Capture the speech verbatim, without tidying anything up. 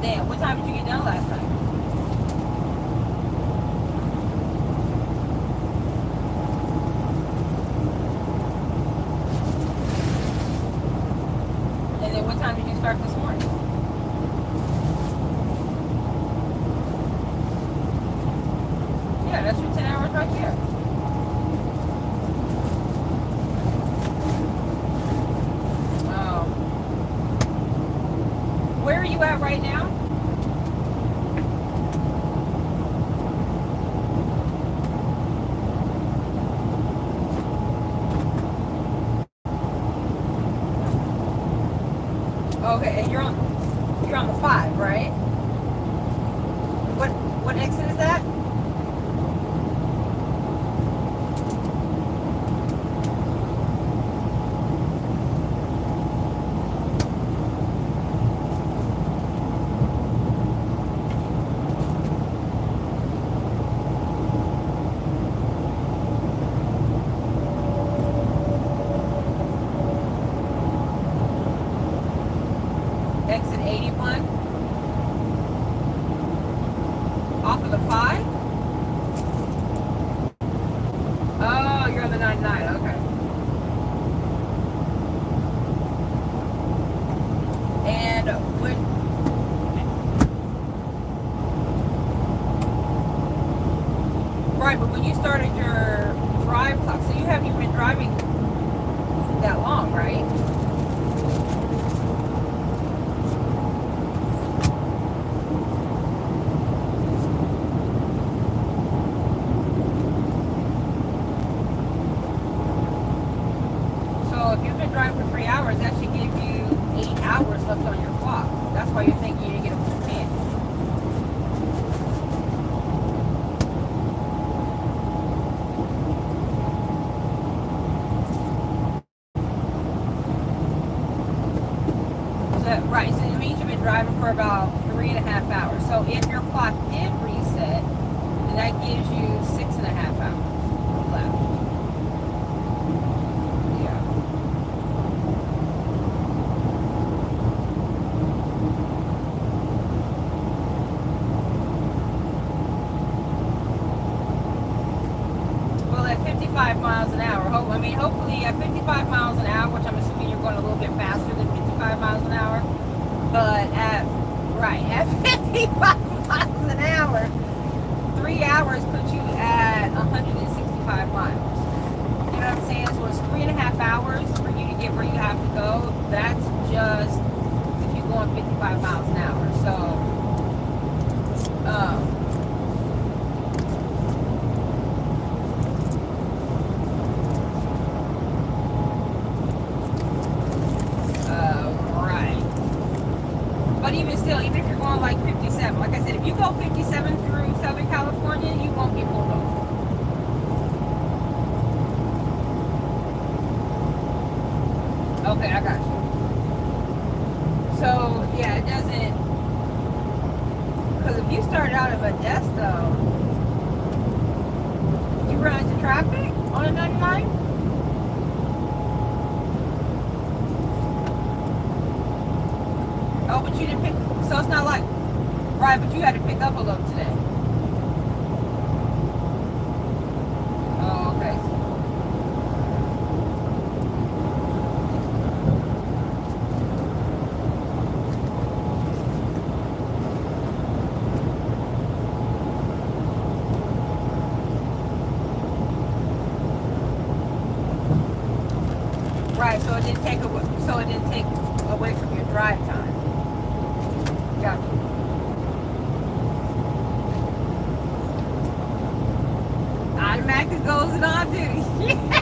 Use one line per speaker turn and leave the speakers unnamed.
damn. What time did you get done last night? And then what time did you start this morning? Yeah, that's your ten hours right there. Oh. Where are you at right now? Okay, and you're on you're on the five, right? What what exit is that? Exit eighty-one. Off of the five? Oh, you're on the ninety-nine, okay. And when right, but when you started your drive clock, so you haven't even been driving that long, right? So if you've been driving for three hours, that should give you eight hours left on your clock. That's why you're thinking you didn't get a full ten. So, right, so it means you've been driving for about three and a half hours. So if your clock did reset, then that gives you six and a half hours left. fifty-five miles an hour. Hope, I mean, hopefully at fifty-five miles an hour, which I'm assuming you're going a little bit faster than fifty-five miles an hour, but at, right, at fifty-five miles an hour, three hours puts you at one hundred sixty-five miles. You know what I'm saying? So it's three and a half hours for you to get where you have to go. That's just if you're going fifty-five miles an hour. So, um, But even still, even if you're going like fifty-seven, like I said, if you go fifty-seven through Southern California, you won't get pulled over. Okay, I got you. So, yeah, it doesn't, because if you start out at Modesto, you run into traffic on a ninety-nine? Oh, but you didn't pick, so it's not like, right, but you had to pick up a load today. Oh, okay. Right, so it didn't take away, so it didn't take away from your drive time. Gotcha. Automatic goes on duty.